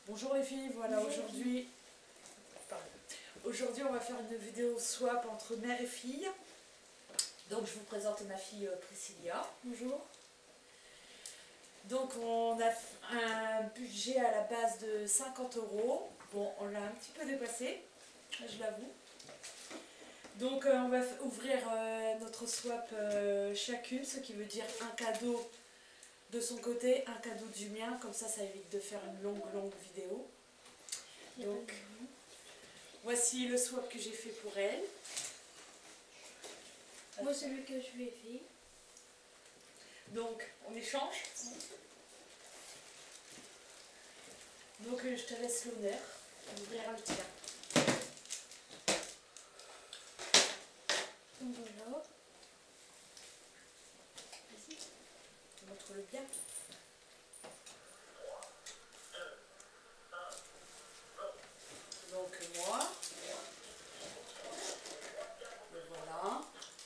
Bonjour les filles, voilà aujourd'hui on va faire une vidéo swap entre mère et fille. Donc je vous présente ma fille Priscilla. Bonjour. Donc on a un budget à la base de 50 €. Bon, on l'a un petit peu dépassé, je l'avoue. Donc on va ouvrir notre swap chacune, ce qui veut dire un cadeau de son côté, un cadeau du mien, comme ça évite de faire une longue vidéo. Donc voici le swap que j'ai fait pour elle. Moi celui que je lui ai fait. Donc on échange. Donc je te laisse l'honneur d'ouvrir le tien. Donc voilà. Vas-y, montre-le bien. Donc moi, le voilà.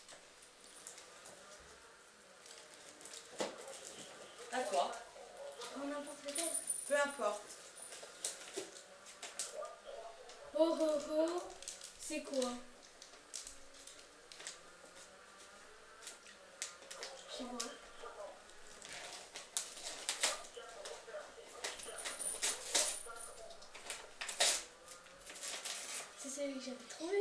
À toi. N'importe lequel. Peu importe. Oh oh oh, c'est quoi? Je sais pas. C'est celui que j'avais trouvé.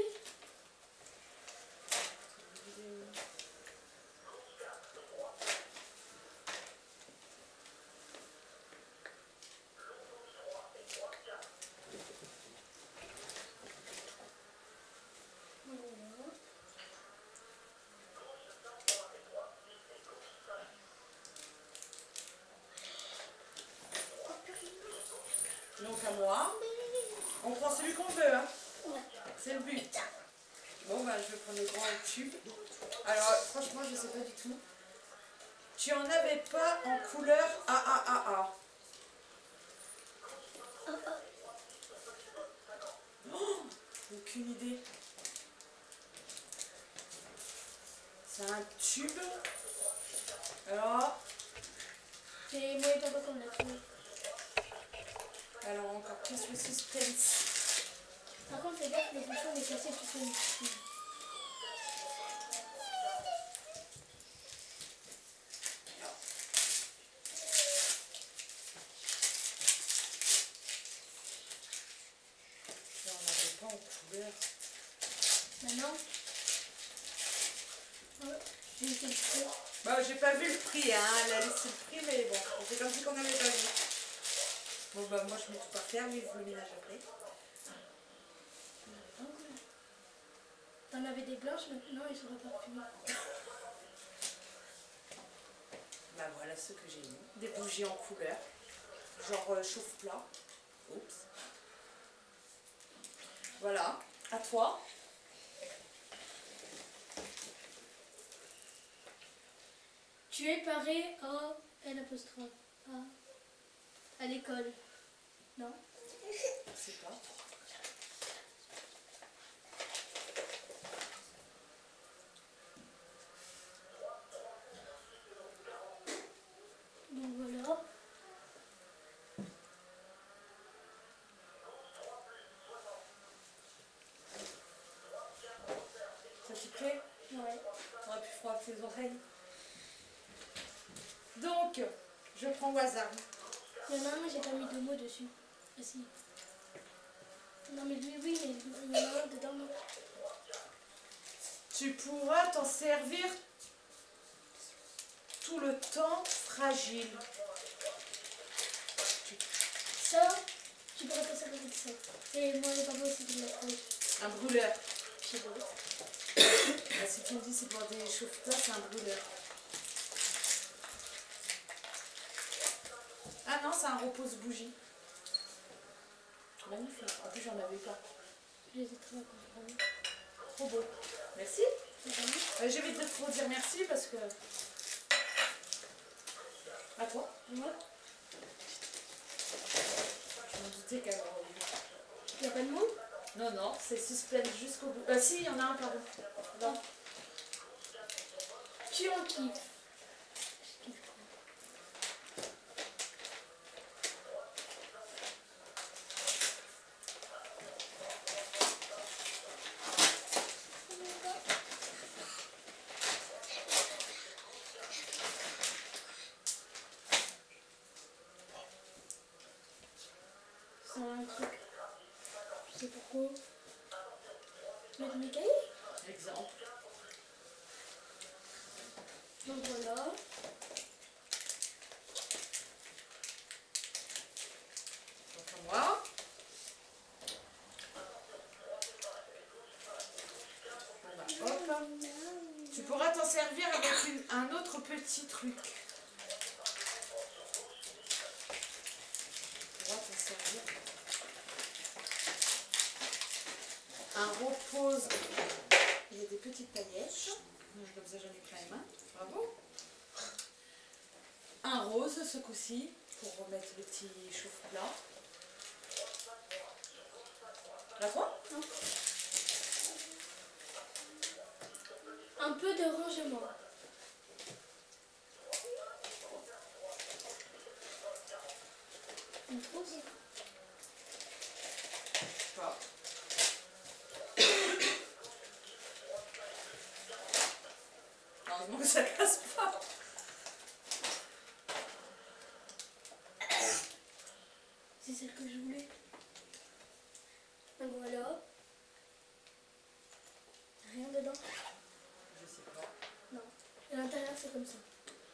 Donc à moi, on prend celui qu'on veut, hein. Ouais. C'est le but. Bon bah je vais prendre le grand tube. Alors franchement je sais pas du tout. Tu en avais pas en couleur AAAA? Oh, aucune idée. C'est un tube. Alors. Et moi et papa qu'on l'a trouvé. Alors encore plus le suspense. Par contre fais gaffe, le bouchon est cassé, tu peux me... On n'avait pas en couleur. Maintenant, j'ai laissé le prix. Bah j'ai pas vu le prix, hein. Elle a laissé le prix, mais bon, on fait comme si qu'on n'avait pas vu. Bon bah moi je mets tout par terre, mais il faut le ménage après. T'en avais des blanches, maintenant ils sont reparfumés. Bah voilà ce que j'ai mis. Des bougies en couleur. Genre chauffe-plat. Oups. Voilà. À toi. Tu es paré à N apostrophe à l'école. Non? Je sais pas. Donc voilà. Ça t'y plaît? Ouais. On a plus froid que tes oreilles. Donc, je prends au hasard. Il y en a un, mais j'ai pas mis de mots dessus. Ah si. Non mais lui oui, mais il y en a un dedans, non. Tu pourras t'en servir tout le temps fragile. Ça, tu pourrais pas servir de ça. Et moi et papa aussi qui l'a trouvé. Un brûleur. Je sais pas. Bah, si tu me dis c'est pour des chauffe-plats, c'est un brûleur. Ah non, c'est un repose-bougie. Magnifique. En plus, j'en avais pas. Je les ai trouvés à comprendre. Trop beau. Merci. J'évite de trop dire merci parce que... À toi. Moi, Je me doutais qu'elle aurait oublié. il n'y a pas de mots? Non, non, c'est suspense jusqu'au bout. Si, il y en a un, pardon. Non. Tu en kiffes. C'est un truc. Je sais pourquoi. Mettre mes cahiers. Exemple. Donc voilà. Donc à moi. Voilà, hop. Tu pourras t'en servir avec un autre petit truc. Tu pourras t'en servir. Un repose. Il y a des petites paillettes. Comme ça, j'en ai plein les mains. Bravo. Un rose ce coup-ci pour remettre le petit chauffe-plat. La quoi? Non. Un peu de rangement. Une trousse. Pas. Heureusement que ça casse pas. C'est celle que je voulais. Donc voilà. Rien dedans. Je sais pas. Non. À l'intérieur c'est comme ça.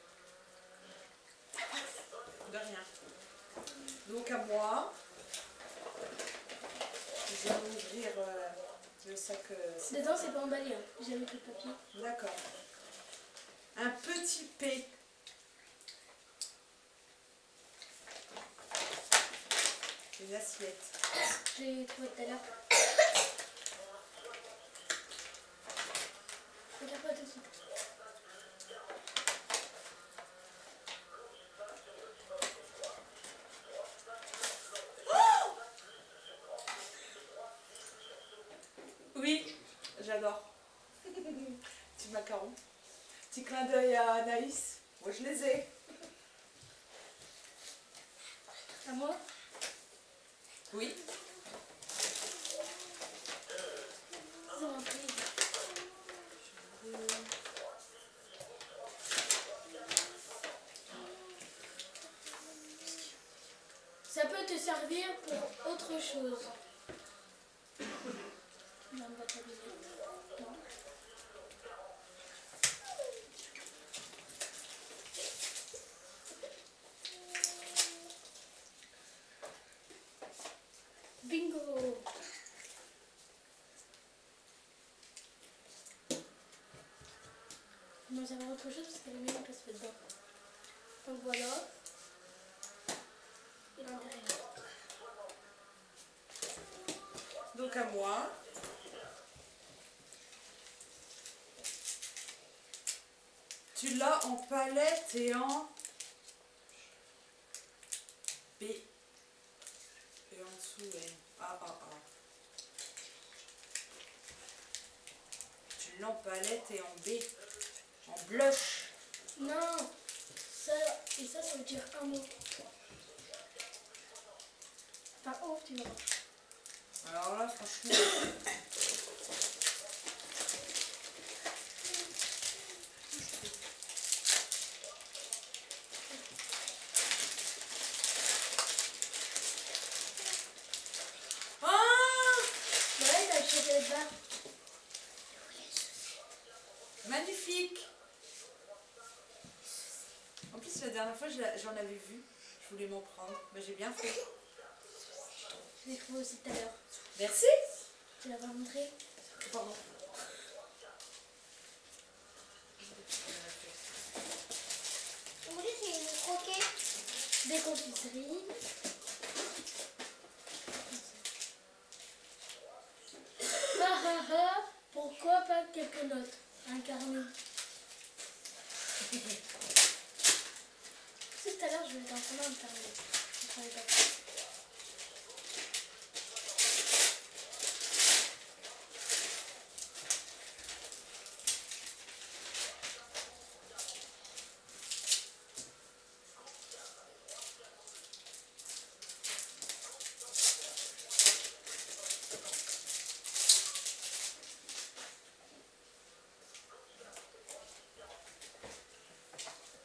De rien. Donc à moi. Je vais ouvrir le sac. Dedans c'est pas emballé. Hein. J'ai mis le papier. D'accord. Un petit P. Une assiette. J'ai trouvé tout à l'heure. Regarde pas tout de suite. Oui, j'adore. Petit macaron. Petit clin d'œil à Anaïs. Moi je les ai. À moi. Oui. C'est rentré. Ça peut te servir pour autre chose. Dans une boîte à lunettes. Non. Bingo! Non, ça va autre chose parce qu'elle est mienne qu'elle se fait dedans. Donc voilà. Et l'intérieur. Donc à moi. Tu l'as en palette et en B. Et en dessous, A. Tu l'as en palette et en B. En blush. Non! Ça et ça veut dire un mot. Enfin, oh, tu vois. Alors là, franchement. Ouais, t'as acheté le bar. Magnifique. En plus, la dernière fois, j'en avais vu. Je voulais m'en prendre. Mais j'ai bien fait. Je l'ai trouvé aussi tout à l'heure. Merci. Tu l'as pas montré? Pardon. Vous voulez c'est une croquette? Des confiseries. Pourquoi pas quelques notes? Un carnet. Si tout à l'heure je vais t'en prendre un carnet. Je savais pas.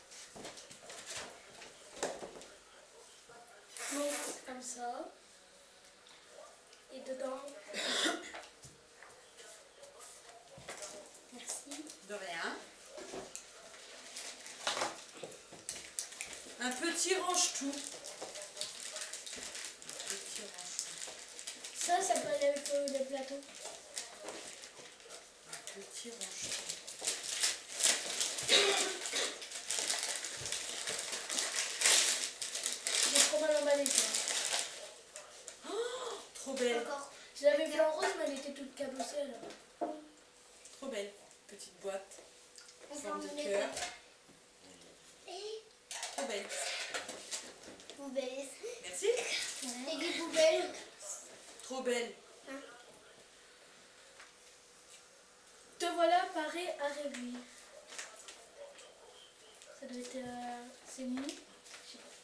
Donc, comme ça. Et dedans. Merci. De rien. Un petit range-tout. Petit range-tout. Ça peut aller avec le plateau. Un petit range-tout. J'ai trop mal emballé ça. Oh, trop belle. Encore. Je l'avais vu en rose, mais elle était toute cabossée alors. Trop belle. Petite boîte. On Forme de s'en met cœur. pas. Trop belle. Poubelle. Merci. Et des poubelles. Trop belle. Te voilà paré à rêver. Ça doit être. C'est mou. Je sais pas.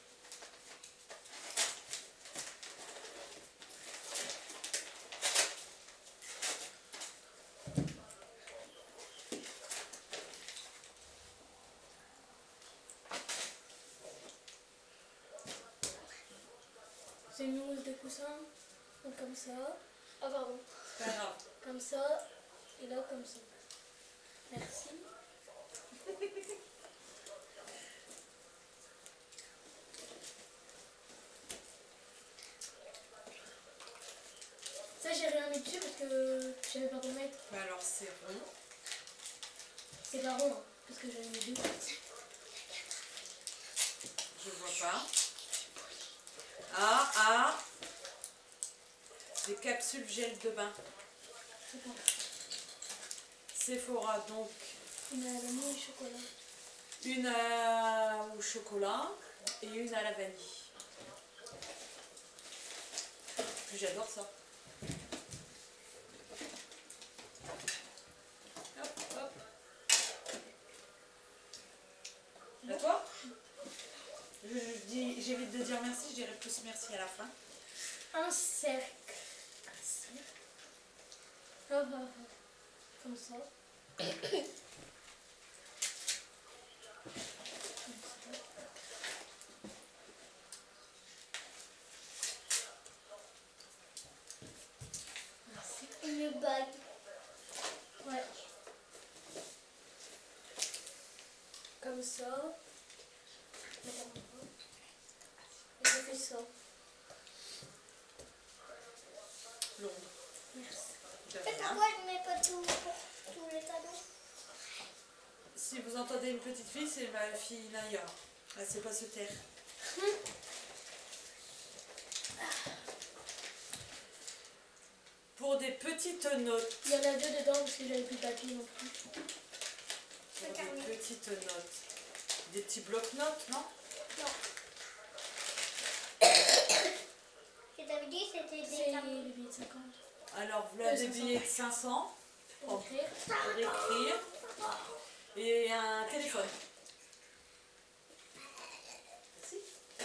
C'est une mousse de coussin. Donc comme ça. Ah pardon. C'est pas grave. Comme ça. Et là comme ça. Merci. Ça j'ai rien mis dessus parce que je savais pas quoi mettre. Bah alors c'est rond. C'est pas rond hein, parce que j'avais mis deux. Je vois pas. Ah. Des capsules gel de bain. C'est pas. Sephora, donc Une à la vanille et chocolat. une au chocolat et une à la vanille. J'adore ça. Hop, hop. À toi? J'évite de dire merci, je dirais plus merci à la fin. Un cercle. Un cercle. Hop, hop, hop. Comme ça. Merci. Une bague. Ouais. Comme ça. Et je fais ça. Longue. Merci. De Et rien. pourquoi je mets pas tous les cadeaux? Si vous entendez une petite fille, c'est ma fille Naya. Elle sait pas se taire. Pour des petites notes. Il y en a deux dedans parce que j'avais plus de papier non plus. Pour des petites notes. Des petits blocs-notes, non? Non. Je t'avais dit que c'était C'est des les cadeaux. billets de 50. Alors, voilà des 500. billets de 500 Pour écrire. pour écrire. Et un téléphone. Merci.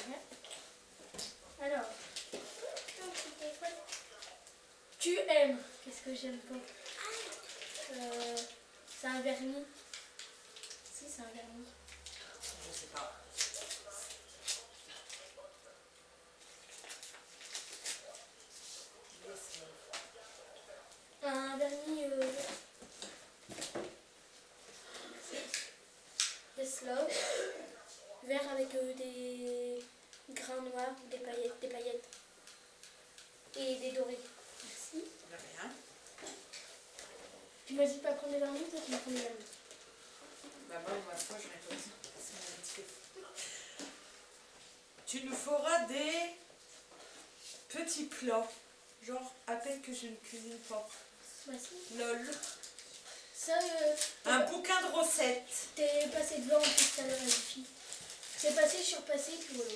Alors, Un petit téléphone. tu aimes. Qu'est-ce que j'aime pas c'est un vernis. Si, c'est un vernis. Je sais pas. Un vernis Yes Love. Vert avec des grains noirs, des paillettes. Et des dorés. Merci. De rien. Tu m'as dit de pas prendre des vernis, toi tu m'as pris des vernis. Bah moi, j'en ai pas besoin. C'est mon habitude. Tu nous feras des petits plats. Genre, à peine que je ne cuisine pas. Merci. Lol. Ça, Un bouquin de recettes. t'es passé devant en plus tout à l'heure, la fille. C'est passé, je suis repassée, puis voilà.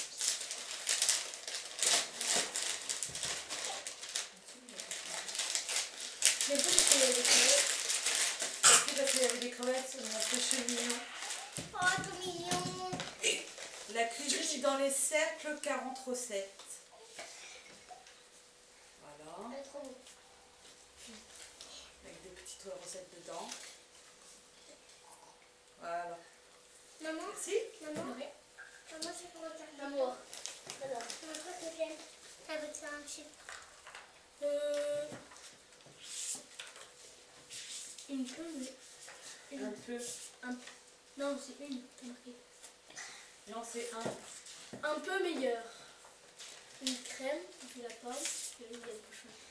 Mais pas que des crevettes. Parce qu'il y avait des crevettes, c'est mon péché mignon. Oh, tout mignon. La cuisine dans les cercles, 40 recettes. Voilà. C'est trop beau. Avec des petites recettes dedans. Voilà. Maman, Merci. maman, Ouais. maman, c'est pour regarder. L'amour. Alors, c'est un truc que j'aime. Ça veut te faire un chip. Une peu, mais... Un peu. Non, c'est une, t'as marqué. Non, c'est un. Un peu meilleur. Une crème, puis la pomme, puis il y a le bouchon.